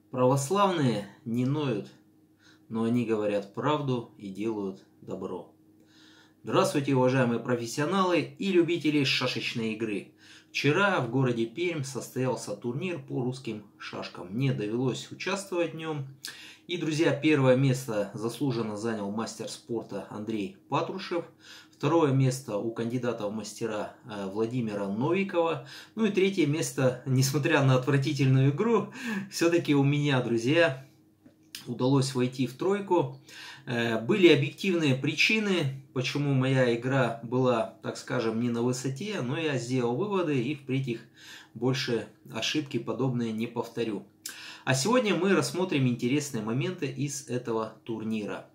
Православные не ноют, но они говорят правду и делают добро. Здравствуйте, уважаемые профессионалы и любители шашечной игры. Вчера в городе Пермь состоялся турнир по русским шашкам. Мне довелось участвовать в нем. И, друзья, первое место заслуженно занял мастер спорта Андрей Патрушев. Второе место у кандидата в мастера Владимира Новикова. Ну и третье место, несмотря на отвратительную игру, все-таки у меня, друзья, удалось войти в тройку. Были объективные причины, почему моя игра была, так скажем, не на высоте, но я сделал выводы и впредь больше ошибки подобные не повторю. А сегодня мы рассмотрим интересные моменты из этого турнира.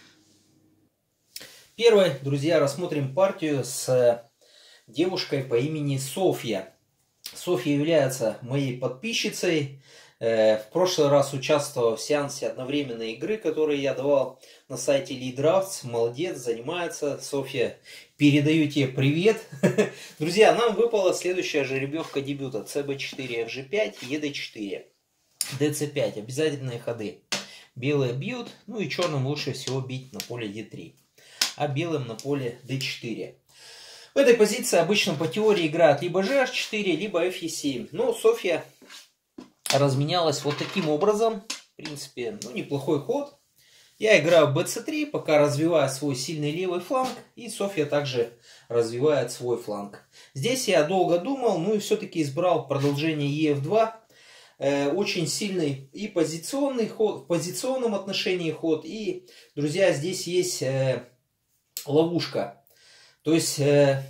Первое, друзья, рассмотрим партию с девушкой по имени Софья. Софья является моей подписчицей. В прошлый раз участвовала в сеансе одновременной игры, который я давал на сайте LeadDrafts. Молодец, занимается. Софья, передаю тебе привет. Друзья, нам выпала следующая жеребьевка дебюта. CB4, FG5, ED4, DC5. Обязательные ходы. Белые бьют, ну и черным лучше всего бить на поле D3, а белым на поле D4. В этой позиции обычно по теории играют либо GH4, либо FE7. Но Софья разменялась вот таким образом. В принципе, неплохой ход. Я играю BC3, пока развиваю свой сильный левый фланг. И Софья также развивает свой фланг. Здесь я долго думал, ну и все-таки избрал продолжение EF2. Очень сильный и позиционный ход, в позиционном отношении ход. И, друзья, здесь есть ловушка. То есть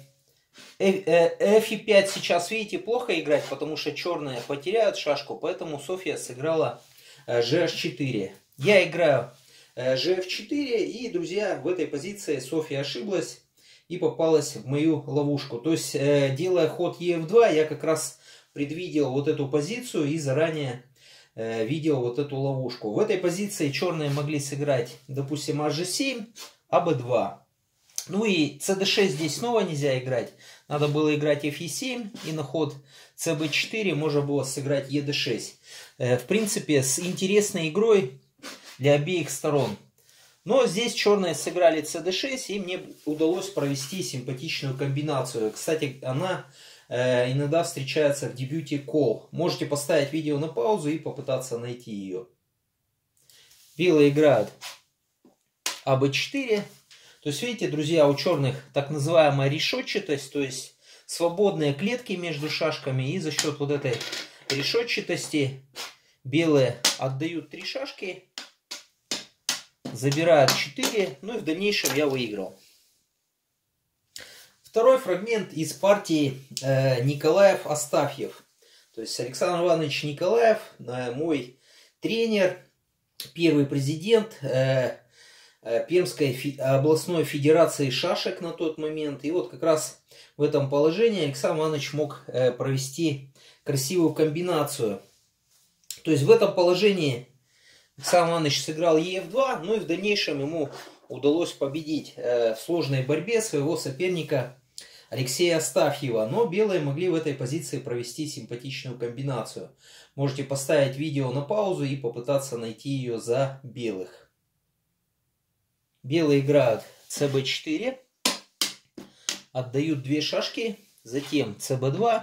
F5 сейчас, видите, плохо играть, потому что черные потеряют шашку, поэтому Софья сыграла GH4. Я играю GF4, и, друзья, в этой позиции Софья ошиблась и попалась в мою ловушку. То есть, делая ход EF2, я как раз предвидел вот эту позицию и заранее видел вот эту ловушку. В этой позиции черные могли сыграть, допустим, HG7, АБ2. Ну и CD6 здесь снова нельзя играть. Надо было играть FE7, и на ход CB4 можно было сыграть ED6. В принципе, с интересной игрой для обеих сторон. Но здесь черные сыграли CD6, и мне удалось провести симпатичную комбинацию. Кстати, она иногда встречается в дебюте Call. Можете поставить видео на паузу и попытаться найти ее. Белые играют АБ4. То есть, видите, друзья, у черных так называемая решетчатость, то есть свободные клетки между шашками. И за счет вот этой решетчатости белые отдают 3 шашки, забирают 4, ну и в дальнейшем я выиграл. Второй фрагмент из партии Николаев-Астафьев. То есть Александр Иванович Николаев, мой тренер, первый президент Пермской областной федерации шашек на тот момент. И вот как раз в этом положении Александр Иванович мог провести красивую комбинацию. То есть в этом положении Александр Иванович сыграл EF2, ну и в дальнейшем ему удалось победить в сложной борьбе своего соперника Алексея Астафьева. Но белые могли в этой позиции провести симпатичную комбинацию. Можете поставить видео на паузу и попытаться найти ее за белых. Белые играют CB4, отдают 2 шашки, затем CB2,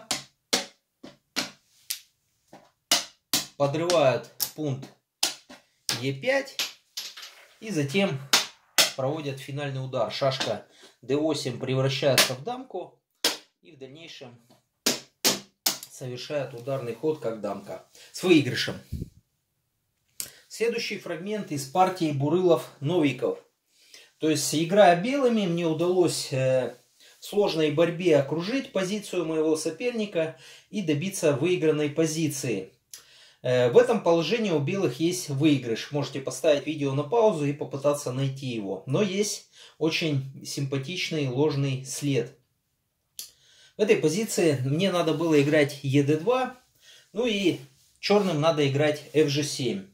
подрывают пункт E5 и затем проводят финальный удар. Шашка D8 превращается в дамку и в дальнейшем совершает ударный ход как дамка с выигрышем. Следующий фрагмент из партии Бурылов-Новиков. То есть, играя белыми, мне удалось в сложной борьбе окружить позицию моего соперника и добиться выигранной позиции. В этом положении у белых есть выигрыш. Можете поставить видео на паузу и попытаться найти его. Но есть очень симпатичный ложный след. В этой позиции мне надо было играть ED2. Ну и черным надо играть FG7.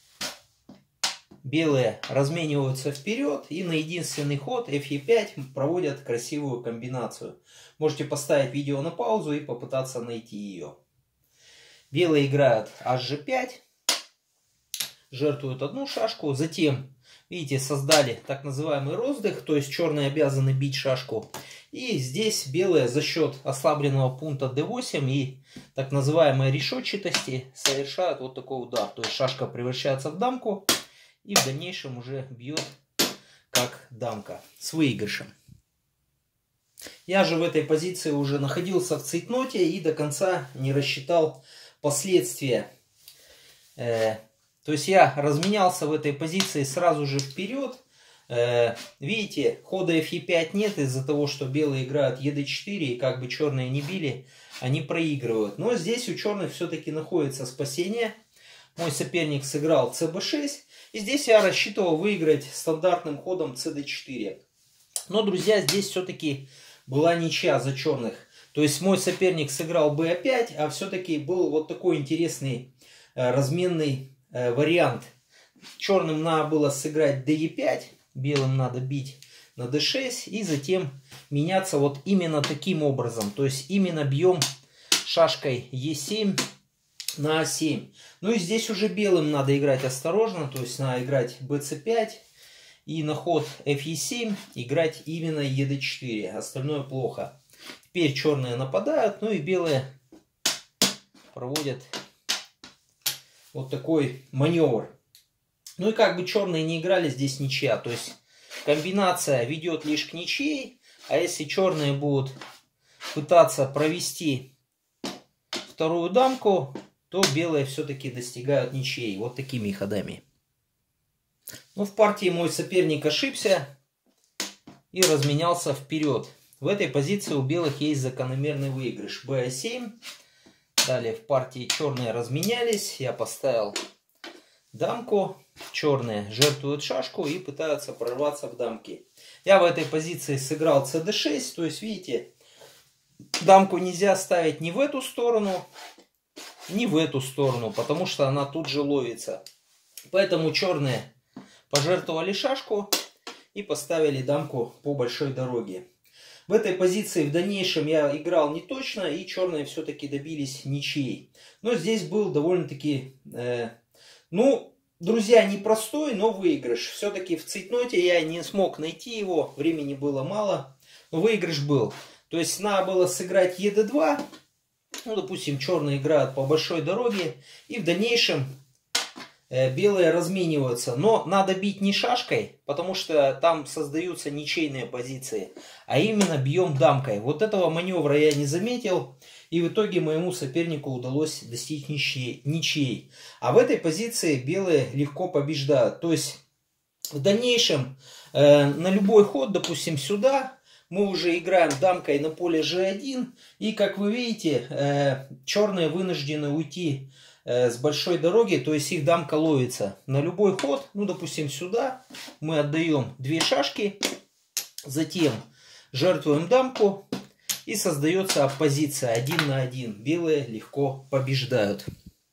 Белые размениваются вперед и на единственный ход FE5 проводят красивую комбинацию. Можете поставить видео на паузу и попытаться найти ее. Белые играют HG5. жертвуют одну шашку. Затем, видите, создали так называемый роздых, то есть черные обязаны бить шашку. И здесь белые за счет ослабленного пункта d8 и так называемой решетчатости совершают вот такой удар. То есть шашка превращается в дамку и в дальнейшем уже бьет как дамка с выигрышем. Я же в этой позиции уже находился в цейтноте и до конца не рассчитал последствия. То есть я разменялся в этой позиции сразу же вперед. Видите, хода fe5 нет из-за того, что белые играют ед4 и как бы черные не били, они проигрывают. Но здесь у черных все-таки находится спасение. Мой соперник сыграл cb6. И здесь я рассчитывал выиграть стандартным ходом cd4. Но, друзья, здесь все-таки была ничья за черных. То есть мой соперник сыграл b5, а все-таки был вот такой интересный разменный вариант. Черным надо было сыграть de5, белым надо бить на d6 и затем меняться вот именно таким образом. То есть именно бьем шашкой e7 на a7. Ну и здесь уже белым надо играть осторожно, то есть надо играть bc5 и на ход fe7 играть именно ed4. Остальное плохо. Теперь черные нападают, ну и белые проводят вот такой маневр. Ну и как бы черные не играли, здесь ничья. То есть комбинация ведет лишь к ничьей. А если черные будут пытаться провести вторую дамку, то белые все-таки достигают ничьей. Вот такими ходами. Ну, в партии мой соперник ошибся и разменялся вперед. В этой позиции у белых есть закономерный выигрыш. b7. Далее в партии черные разменялись. Я поставил дамку. Черные жертвуют шашку и пытаются прорваться в дамки. Я в этой позиции сыграл cd6. То есть, видите, дамку нельзя ставить ни в эту сторону, ни в эту сторону, потому что она тут же ловится. Поэтому черные пожертвовали шашку и поставили дамку по большой дороге. В этой позиции в дальнейшем я играл не точно, и черные все-таки добились ничьей. Но здесь был довольно-таки, ну, друзья, непростой, но выигрыш. Все-таки в цейтноте я не смог найти его, времени было мало, но выигрыш был. То есть надо было сыграть ед2, ну, допустим, черные играют по большой дороге, и в дальнейшем белые размениваются. Но надо бить не шашкой, потому что там создаются ничейные позиции, а именно бьем дамкой. Вот этого маневра я не заметил, и в итоге моему сопернику удалось достичь ничьей. А в этой позиции белые легко побеждают. То есть в дальнейшем на любой ход, допустим, сюда, мы уже играем дамкой на поле g1. И как вы видите, черные вынуждены уйти с большой дороги, то есть их дамка ловится. На любой ход, ну допустим сюда, мы отдаем две шашки, затем жертвуем дамку и создается оппозиция 1 на 1. Белые легко побеждают.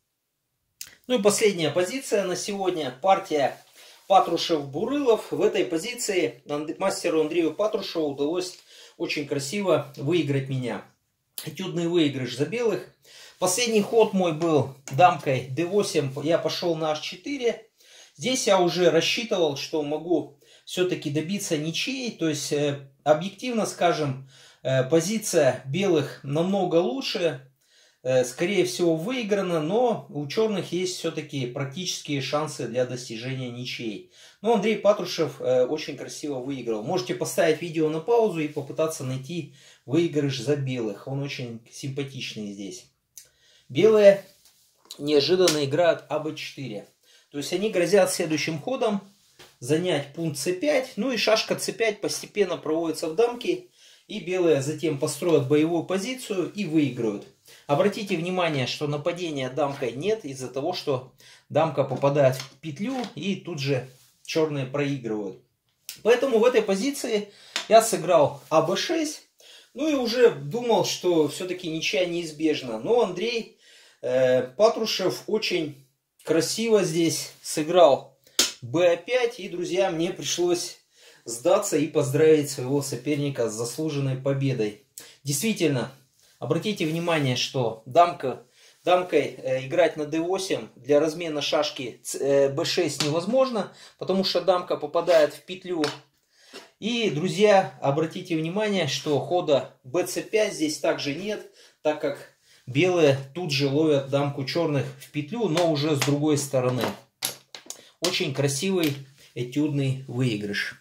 Ну и последняя позиция на сегодня. Партия Патрушев-Бурылов. В этой позиции мастеру Андрею Патрушеву удалось очень красиво выиграть меня. Этюдный выигрыш за белых. Последний ход мой был дамкой d8, я пошел на h4. Здесь я уже рассчитывал, что могу все-таки добиться ничьей. То есть, объективно скажем, позиция белых намного лучше. Скорее всего выиграна, но у черных есть все-таки практические шансы для достижения ничьей. Но Андрей Патрушев очень красиво выиграл. Можете поставить видео на паузу и попытаться найти выигрыш за белых. Он очень симпатичный здесь. Белые неожиданно играют АБ4. То есть они грозят следующим ходом занять пункт С5. Ну и шашка С5 постепенно проводится в дамки. И белые затем построят боевую позицию и выиграют. Обратите внимание, что нападения дамкой нет из-за того, что дамка попадает в петлю и тут же черные проигрывают. Поэтому в этой позиции я сыграл АБ6. Ну и уже думал, что все-таки ничья неизбежна. Но Андрей Патрушев очень красиво здесь сыграл Б5. И, друзья, мне пришлось сдаться и поздравить своего соперника с заслуженной победой. Действительно, обратите внимание, что дамка Дамкой играть на d8 для размена шашки b6 невозможно, потому что дамка попадает в петлю. И, друзья, обратите внимание, что хода bc5 здесь также нет, так как белые тут же ловят дамку черных в петлю, но уже с другой стороны. Очень красивый этюдный выигрыш.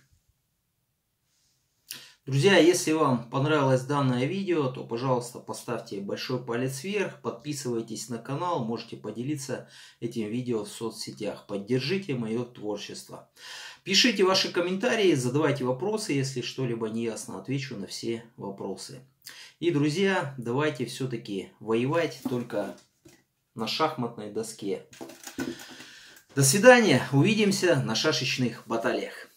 Друзья, если вам понравилось данное видео, то, пожалуйста, поставьте большой палец вверх, подписывайтесь на канал, можете поделиться этим видео в соцсетях. Поддержите мое творчество. Пишите ваши комментарии, задавайте вопросы, если что-либо не ясно, отвечу на все вопросы. И, друзья, давайте все-таки воевать только на шахматной доске. До свидания, увидимся на шашечных баталиях.